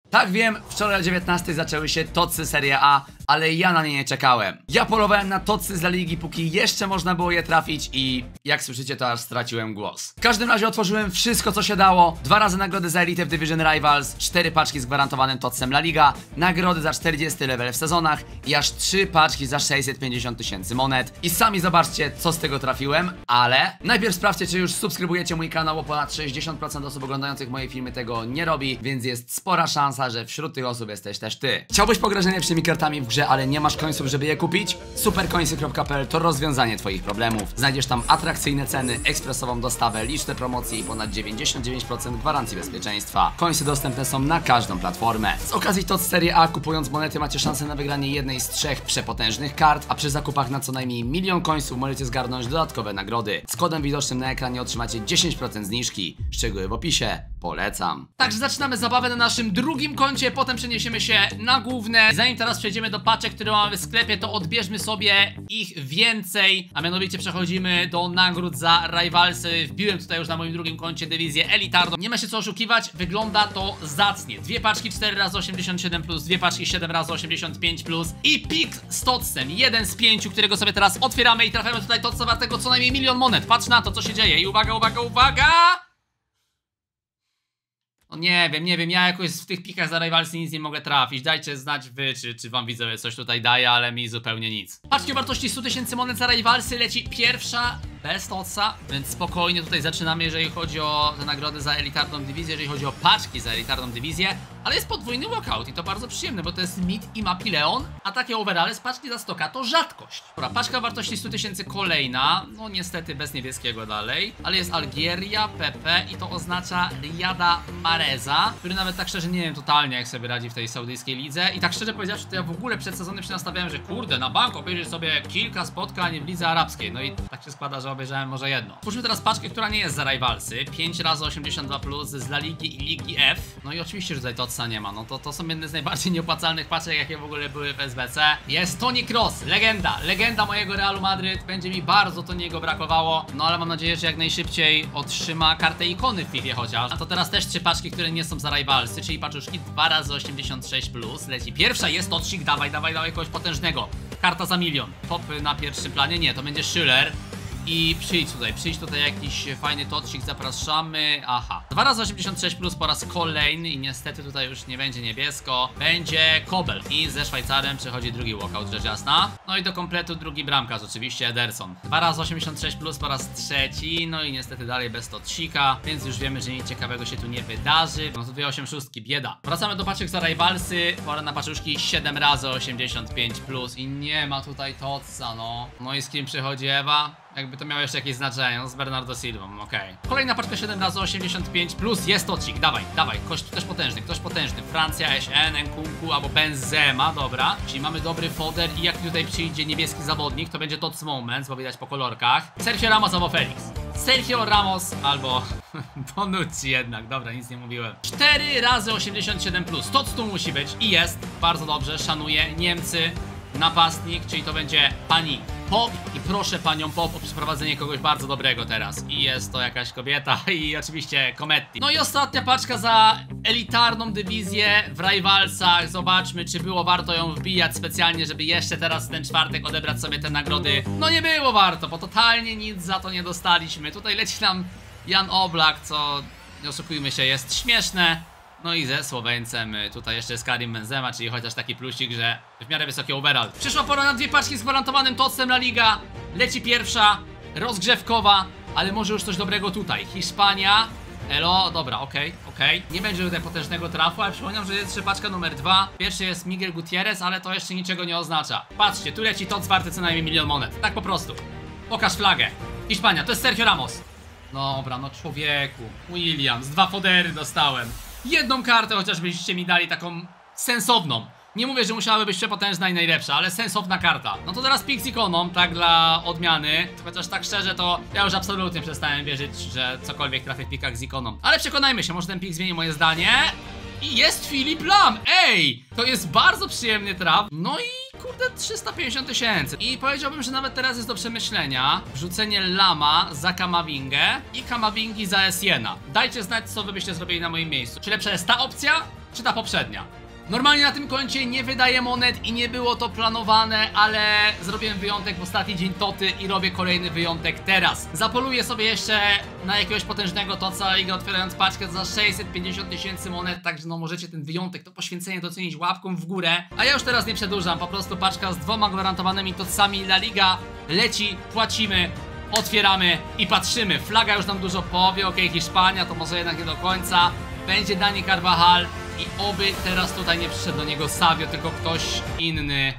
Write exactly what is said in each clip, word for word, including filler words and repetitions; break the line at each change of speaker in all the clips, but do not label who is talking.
Tak wiem, wczoraj o dziewiętnastej zaczęły się tocy Serie A, ale ja na nie nie czekałem. Ja polowałem na tocy z La Ligi, póki jeszcze można było je trafić i jak słyszycie, to aż straciłem głos. W każdym razie otworzyłem wszystko, co się dało. Dwa razy nagrody za Elite w Division Rivals, cztery paczki z gwarantowanym tocem La Liga, nagrody za czterdzieści level w sezonach i aż trzy paczki za sześćset pięćdziesiąt tysięcy monet. I sami zobaczcie, co z tego trafiłem, ale najpierw sprawdźcie, czy już subskrybujecie mój kanał, bo ponad sześćdziesiąt procent osób oglądających moje filmy tego nie robi, więc jest spora szansa, że wśród tych osób jesteś też ty. Chciałbyś pograć najlepszymi kartami w grze, ale nie masz końców, żeby je kupić? supercoinsy kropka p l to rozwiązanie twoich problemów. Znajdziesz tam atrakcyjne ceny, ekspresową dostawę, liczne promocje i ponad dziewięćdziesiąt dziewięć procent gwarancji bezpieczeństwa. Coinsy dostępne są na każdą platformę. Z okazji T O C Serie A, kupując monety, macie szansę na wygranie jednej z trzech przepotężnych kart, a przy zakupach na co najmniej milion coinsów możecie zgarnąć dodatkowe nagrody. Z kodem widocznym na ekranie otrzymacie dziesięć procent zniżki. Szczegóły w opisie. Polecam. Także zaczynamy zabawę na naszym drugim koncie, potem przeniesiemy się na główne. Zanim teraz przejdziemy do paczek, które mamy w sklepie, to odbierzmy sobie ich więcej, a mianowicie przechodzimy do nagród za Rivalsy. Wbiłem tutaj już na moim drugim koncie dywizję elitarną. Nie ma się co oszukiwać, wygląda to zacnie. Dwie paczki cztery razy osiemdziesiąt siedem plus, dwie paczki siedem razy osiemdziesiąt pięć plus i pik z tocem, jeden z pięciu, którego sobie teraz otwieramy i trafiamy tutaj toca wartego co najmniej milion monet. Patrz na to, co się dzieje i uwaga, uwaga, uwaga! No nie wiem, nie wiem, ja jakoś w tych pikach za Rivalsy nic nie mogę trafić. Dajcie znać wy, czy, czy wam widzowie coś tutaj daje, ale mi zupełnie nic. Paczki o wartości sto tysięcy monet za Rivalsy, leci pierwsza bez toca, więc spokojnie tutaj zaczynamy, jeżeli chodzi o te nagrody za elitarną dywizję, jeżeli chodzi o paczki za elitarną dywizję. Ale jest podwójny walkout i to bardzo przyjemne, bo to jest Mid i Mapileon, a takie overale z paczki za stoka to rzadkość. Dobra, paczka o wartości sto tysięcy kolejna, no niestety bez niebieskiego dalej, ale jest Algieria, P P i to oznacza Riyada Mahreza, który nawet tak szczerze nie wiem totalnie jak sobie radzi w tej saudyjskiej lidze i tak szczerze powiedziawszy, to ja w ogóle przed sezonem się nastawiałem, że kurde, na bank obejrzeć sobie kilka spotkań w lidze arabskiej, no i tak się składa, że obejrzałem może jedno. Spójrzmy teraz paczkę, która nie jest za Rivalsy, pięć razy osiemdziesiąt dwa plus z La Ligi i Ligi F, no i oczywiście, że tutaj to nie ma, no to, to są jedne z najbardziej nieopłacalnych paczek, jakie w ogóle były w S B C. Jest Toni Kroos, legenda, legenda mojego Realu Madryt, będzie mi bardzo Toniego brakowało, no ale mam nadzieję, że jak najszybciej otrzyma kartę ikony w FIFA chociaż. A to teraz też trzy paczki, które nie są za Rivalsy, czyli paczuszki dwa razy osiemdziesiąt sześć plus, leci pierwsza, jest toczyk, dawaj, dawaj, dawaj kogoś potężnego, karta za milion, top na pierwszym planie, nie, to będzie Schüller. I przyjdź tutaj, przyjdź tutaj jakiś fajny tocik, zapraszamy. Aha, dwa razy osiemdziesiąt sześć plus po raz kolejny i niestety tutaj już nie będzie niebiesko. Będzie Kobel i ze Szwajcarem przychodzi drugi walkout, rzecz jasna. No i do kompletu drugi bramkarz, oczywiście Ederson. dwa razy osiemdziesiąt sześć plus po raz trzeci. No i niestety dalej bez tocika, więc już wiemy, że nic ciekawego się tu nie wydarzy. No to dwie osiemdziesiąt bieda. Wracamy do paczek za Rivalsy. Pora na paczuszki siedem razy osiemdziesiąt pięć plus i nie ma tutaj toca, no. No i z kim przychodzi Ewa? Jakby to miało jeszcze jakieś znaczenie, no z Bernardo Silvą, okej. Okay. Kolejna paczka siedem razy osiemdziesiąt pięć plus jest tocik, dawaj, dawaj, ktoś też potężny, ktoś potężny. Francja, S N, Nkunku albo Benzema, dobra. Czyli mamy dobry foder i jak tutaj przyjdzie niebieski zawodnik, to będzie toc moment, bo widać po kolorkach. Sergio Ramos albo Felix. Sergio Ramos albo Bonucci jednak, dobra, nic nie mówiłem. cztery razy osiemdziesiąt siedem plus, toc tu musi być i jest, bardzo dobrze, szanuję. Niemcy, napastnik, czyli to będzie pani Pop i proszę panią Pop o przeprowadzenie kogoś bardzo dobrego teraz. I jest to jakaś kobieta i oczywiście Cometti. No i ostatnia paczka za elitarną dywizję w Rivalsach. Zobaczmy, czy było warto ją wbijać specjalnie, żeby jeszcze teraz ten czwartek odebrać sobie te nagrody. No nie było warto, bo totalnie nic za to nie dostaliśmy. Tutaj leci nam Jan Oblak, co nie oszukujmy się, jest śmieszne. No i ze Słoweńcem tutaj jeszcze jest Karim Benzema, czyli chociaż taki plusik, że w miarę wysoki overall. Przyszła pora na dwie paczki z gwarantowanym tocem La Liga. Leci pierwsza, rozgrzewkowa, ale może już coś dobrego tutaj. Hiszpania, elo, dobra, okej, okay, okej okay. Nie będzie tutaj potężnego trafu, ale przypominam, że jest jeszcze paczka numer dwa. Pierwszy jest Miguel Gutierrez, ale to jeszcze niczego nie oznacza. Patrzcie, tu leci toc warty co najmniej milion monet. Tak po prostu. Pokaż flagę. Hiszpania, to jest Sergio Ramos. Dobra, no człowieku. Williams, dwa fodery dostałem. Jedną kartę chociażbyście mi dali taką sensowną. Nie mówię, że musiałaby być przepotężna i najlepsza, ale sensowna karta. No to teraz pik z ikoną, tak dla odmiany. Chociaż tak szczerze to ja już absolutnie przestałem wierzyć, że cokolwiek trafię w pikach z ikoną. Ale przekonajmy się, może ten pik zmieni moje zdanie. I jest Filip Lam, ej! To jest bardzo przyjemny traf. No i kurde trzysta pięćdziesiąt tysięcy. I powiedziałbym, że nawet teraz jest do przemyślenia wrzucenie Lama za Kamawingę i Kamawingi za Essiena. Dajcie znać, co wy byście zrobili na moim miejscu. Czy lepsza jest ta opcja? czy ta poprzednia. Normalnie na tym koncie nie wydaję monet i nie było to planowane, ale zrobiłem wyjątek w ostatni dzień Toty i robię kolejny wyjątek teraz. Zapoluję sobie jeszcze na jakiegoś potężnego toca i otwierając paczkę za sześćset pięćdziesiąt tysięcy monet, także no możecie ten wyjątek, to poświęcenie docenić łapką w górę. A ja już teraz nie przedłużam, po prostu paczka z dwoma gwarantowanymi tocami. La Liga leci, płacimy, otwieramy i patrzymy. Flaga już nam dużo powie, okej, okay, Hiszpania, to może jednak nie do końca. Będzie Dani Carvajal. I oby teraz tutaj nie przyszedł do niego Savio, tylko ktoś inny.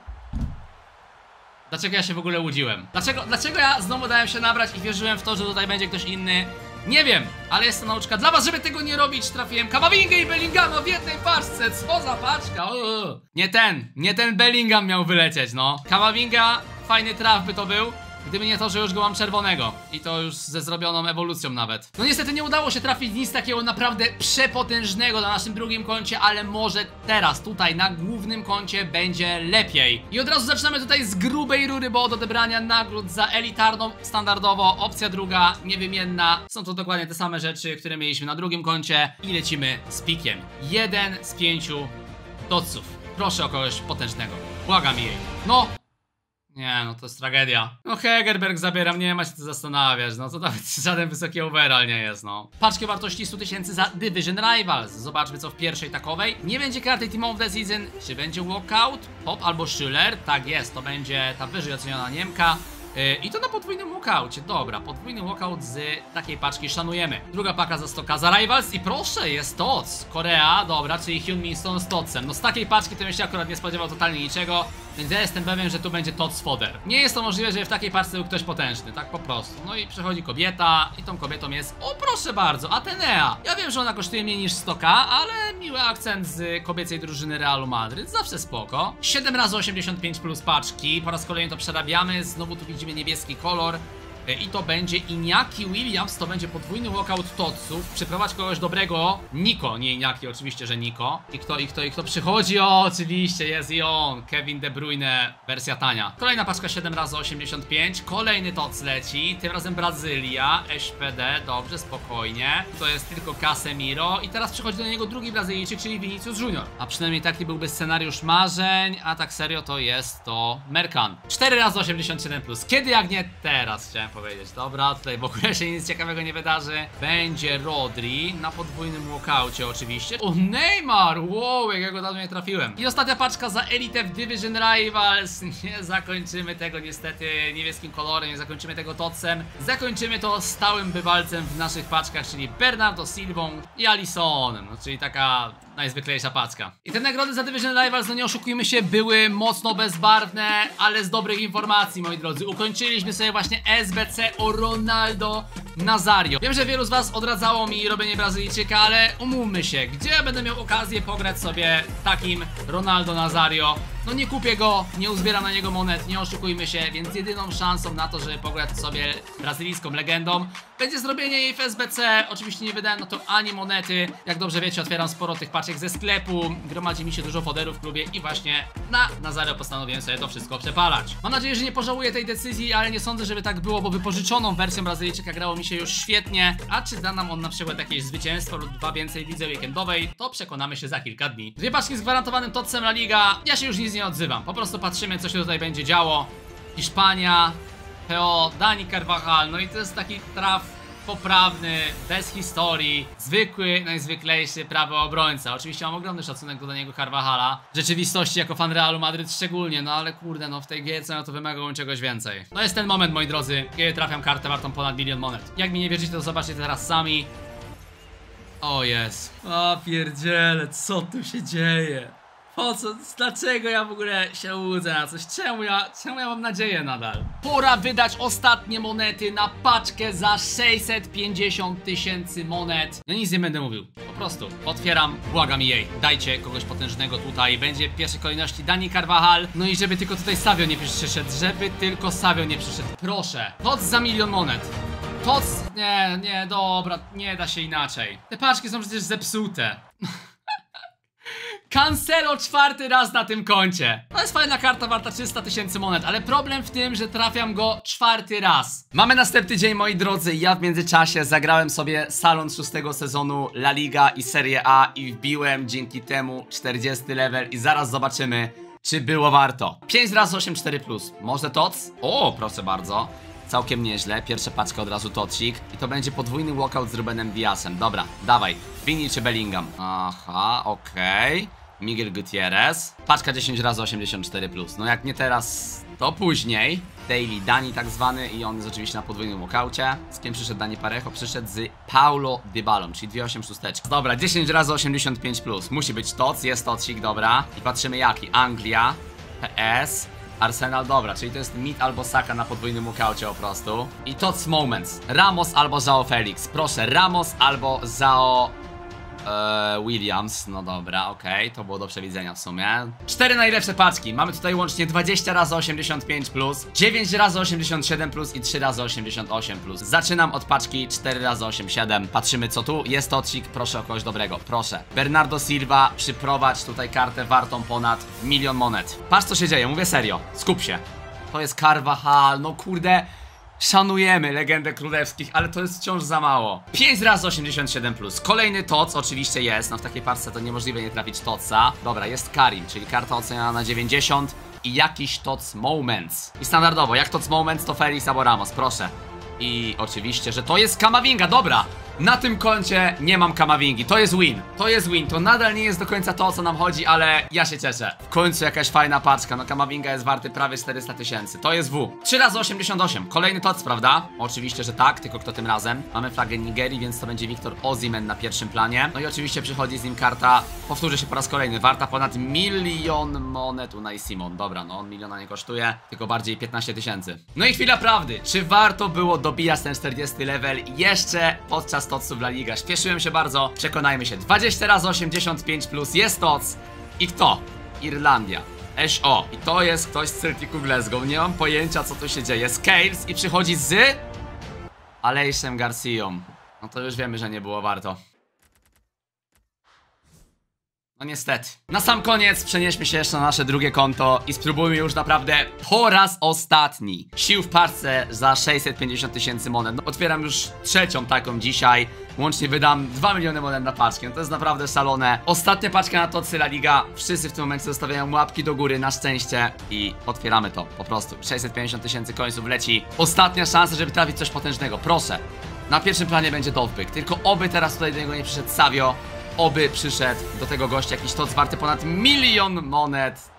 Dlaczego ja się w ogóle łudziłem? Dlaczego, dlaczego ja znowu dałem się nabrać i wierzyłem w to, że tutaj będzie ktoś inny? Nie wiem, ale jest to nauczka dla was, żeby tego nie robić. Trafiłem Kamawingę i Bellingama w jednej paczce. Co za paczka? Uuu. Nie ten, nie ten Bellingham miał wylecieć, no. Kamavinga, fajny traf by to był, gdyby nie to, że już go mam czerwonego. I to już ze zrobioną ewolucją nawet. No niestety nie udało się trafić nic takiego naprawdę przepotężnego na naszym drugim koncie, ale może teraz tutaj na głównym koncie będzie lepiej. I od razu zaczynamy tutaj z grubej rury, bo od odebrania nagród za elitarną standardowo. Opcja druga, niewymienna. Są to dokładnie te same rzeczy, które mieliśmy na drugim koncie. I lecimy z pikiem. Jeden z pięciu toców. Proszę o kogoś potężnego. Błagam jej. No! Nie, no to jest tragedia. No Hegerberg zabieram, nie ma się co zastanawiać. No to nawet żaden wysoki overall nie jest, no. Paczki wartości sto tysięcy za Division Rivals. Zobaczmy co w pierwszej takowej. Nie będzie karty Team of the Season. Czy będzie Walkout, Pop albo Schüller? Tak jest, to będzie ta wyżej oceniona Niemka. Yy, I to na podwójnym walkoutie. Dobra, podwójny walkout z takiej paczki szanujemy. Druga paka za sto ka za Rivals i proszę, jest Tots. Korea, dobra, czyli Hyunmin Son z Totsem. No z takiej paczki to bym się akurat nie spodziewał totalnie niczego. Więc ja jestem pewien, że tu będzie Tots Fodder. Nie jest to możliwe, że w takiej paczce był ktoś potężny, tak po prostu. No i przychodzi kobieta i tą kobietą jest, o proszę bardzo, Atenea. Ja wiem, że ona kosztuje mniej niż sto ka, ale miły akcent z kobiecej drużyny Realu Madryt, zawsze spoko. siedem razy osiemdziesiąt pięć plus paczki, po raz kolejny to przerabiamy, znowu tu widzimy niebieski kolor. I to będzie Iñaki Williams, to będzie podwójny walkout Totsów. Przyprowadź kogoś dobrego. Niko, nie Iñaki, oczywiście, że Niko. I kto, i kto, i kto przychodzi? O, oczywiście, jest i on. Kevin De Bruyne, wersja tania. Kolejna paczka siedem razy osiemdziesiąt pięć. Kolejny Tots leci, tym razem Brazylia, S P D, dobrze, spokojnie. To jest tylko Casemiro. I teraz przychodzi do niego drugi Brazylijczyk, czyli Vinicius Junior. A przynajmniej taki byłby scenariusz marzeń, a tak serio to jest to Merkan. cztery razy osiemdziesiąt siedem plus. Kiedy jak nie teraz, chciałem powiedzieć. Dobra, tutaj w ogóle się nic ciekawego nie wydarzy. Będzie Rodri na podwójnym walkoucie oczywiście. O, Neymar! Wow, jak ja go dawno nie trafiłem. I ostatnia paczka za Elite w Division Rivals. Nie zakończymy tego niestety niebieskim kolorem, nie zakończymy tego Totsem. Zakończymy to stałym bywalcem w naszych paczkach, czyli Bernardo Silvą i Alissonem. No, czyli taka najzwyklejsza paczka. I te nagrody za Division Rivals, no nie oszukujmy się, były mocno bezbarwne, ale z dobrych informacji, moi drodzy. Ukończyliśmy sobie właśnie S B C o Ronaldo Nazario. Wiem, że wielu z was odradzało mi robienie Brazylijczyka, ale umówmy się, gdzie ja będę miał okazję pograć sobie takim Ronaldo Nazario? No nie kupię go, nie uzbieram na niego monet, nie oszukujmy się, więc jedyną szansą na to, żeby pograć sobie brazylijską legendą będzie zrobienie jej w S B C. Oczywiście nie wydałem na to ani monety. Jak dobrze wiecie, otwieram sporo tych paczek ze sklepu, gromadzi mi się dużo foderów w klubie i właśnie na Nazario postanowiłem sobie to wszystko przepalać. Mam nadzieję, że nie pożałuję tej decyzji, ale nie sądzę, żeby tak było, bo wypożyczoną wersją Brazylijczyka grało mi się już świetnie. A czy da nam on na przykład jakieś zwycięstwo lub dwa więcej w lidze weekendowej, to przekonamy się za kilka dni. Dwie paczki z gwarantowanym Totsem La Liga. Ja się już nic nie odzywam, po prostu patrzymy, co się tutaj będzie działo. Hiszpania, P O, Dani Carvajal, no i to jest taki traf poprawny, bez historii, zwykły, najzwyklejszy prawy obrońca. Oczywiście mam ogromny szacunek do Daniego Carvajala, w rzeczywistości jako fan Realu Madryt szczególnie, no ale kurde, no w tej gierce no to wymagałem czegoś więcej. No jest ten moment, moi drodzy, kiedy trafiam kartę wartą ponad milion monet. Jak mi nie wierzycie, to zobaczcie teraz sami. O jest. O pierdziele, co tu się dzieje? Po co? Dlaczego ja w ogóle się łudzę na coś? Czemu ja, czemu ja mam nadzieję nadal? Pora wydać ostatnie monety na paczkę za sześćset pięćdziesiąt tysięcy monet. Ja nic nie będę mówił. Po prostu otwieram, błagam jej. Dajcie kogoś potężnego tutaj. Będzie w pierwszej kolejności Dani Carvajal. No i żeby tylko tutaj Savio nie przyszedł. Żeby tylko Savio nie przyszedł. Proszę. Tots za milion monet. Tots... Nie, nie, dobra. Nie da się inaczej. Te paczki są przecież zepsute. Cancelo czwarty raz na tym koncie. To jest fajna karta warta trzysta tysięcy monet, ale problem w tym, że trafiam go czwarty raz. Mamy następny dzień, moi drodzy, i ja w międzyczasie zagrałem sobie salon szóstego sezonu La Liga i Serie A i wbiłem dzięki temu czterdziesty level i zaraz zobaczymy, czy było warto. pięć razy osiem cztery plus. Może tots? O, proszę bardzo. Całkiem nieźle. Pierwsza paczka od razu tocik. I to będzie podwójny walkout z Rubenem Diasem. Dobra, dawaj. Vini czy Bellingham? Aha, okej. Okay. Miguel Gutierrez. Paczka dziesięć razy osiemdziesiąt cztery plus. No jak nie teraz, to później. Daily Dani tak zwany i on jest oczywiście na podwójnym walkaucie. Z kim przyszedł Dani Parejo? Przyszedł z Paulo Dybalą, czyli dwie osiem szósteczki. Dobra, dziesięć razy osiemdziesiąt pięć plus. Musi być toc, jest tocik, dobra. I patrzymy jaki. Anglia, P S, Arsenal, dobra, czyli to jest Mid albo Saka na podwójnym walkaucie po prostu. I Tots Moments. Ramos albo João Felix. Proszę, Ramos albo João Eee, Williams, no dobra, okej, okay. To było do przewidzenia w sumie. Cztery najlepsze paczki, mamy tutaj łącznie dwadzieścia razy osiemdziesiąt pięć plus, dziewięć razy osiemdziesiąt siedem plus i trzy razy osiemdziesiąt osiem plus. Zaczynam od paczki cztery razy osiemdziesiąt siedem. Patrzymy co tu, jest tocik, proszę o kogoś dobrego, proszę. Bernardo Silva, przyprowadź tutaj kartę wartą ponad milion monet. Patrz co się dzieje, mówię serio, skup się. To jest Carvajal, no kurde. Szanujemy legendę królewskich, ale to jest wciąż za mało. pięć razy osiemdziesiąt siedem plus. Kolejny toc oczywiście jest. No w takiej parce to niemożliwe nie trafić toca. Dobra, jest Karim, czyli karta oceniana na dziewięćdziesiąt. I jakiś toc moments. I standardowo, jak toc moments to Felix albo Ramos, proszę. I oczywiście, że to jest Kamavinga, dobra. Na tym koncie nie mam Kamavingi, to jest win. To jest win, to nadal nie jest do końca to o co nam chodzi, ale ja się cieszę. W końcu jakaś fajna paczka, no Kamavinga jest warty prawie czterysta tysięcy. To jest W. trzy razy osiemdziesiąt osiem, kolejny toc, prawda? Oczywiście, że tak, tylko kto tym razem? Mamy flagę Nigerii, więc to będzie Victor Osimhen na pierwszym planie. No i oczywiście przychodzi z nim karta, powtórzę się po raz kolejny, warta ponad milion monet. Unai Simon, dobra, no on miliona nie kosztuje, tylko bardziej piętnaście tysięcy. No i chwila prawdy, czy warto było dobijać ten czterdziesty level jeszcze podczas toców La Liga? Śpieszyłem się bardzo, przekonajmy się. dwadzieścia razy osiemdziesiąt pięć plus, jest toc. I kto? Irlandia. S O. I to jest ktoś z Celticu Glasgow. Nie mam pojęcia co tu się dzieje. Scales i przychodzi z Alejszem Garcią. No to już wiemy, że nie było warto. No niestety. Na sam koniec przenieśmy się jeszcze na nasze drugie konto i spróbujmy już naprawdę po raz ostatni sił w parce za sześćset pięćdziesiąt tysięcy monet. No, otwieram już trzecią taką dzisiaj. Łącznie wydam dwa miliony monet na paczkę. No, to jest naprawdę szalone. Ostatnia paczka na tocy La Liga. Wszyscy w tym momencie zostawiają łapki do góry na szczęście i otwieramy to po prostu. sześćset pięćdziesiąt tysięcy końców leci. Ostatnia szansa, żeby trafić coś potężnego. Proszę. Na pierwszym planie będzie Dovbyk. Tylko oby teraz tutaj do niego nie przyszedł Savio. Oby przyszedł do tego gościa jakiś toc warty ponad milion monet.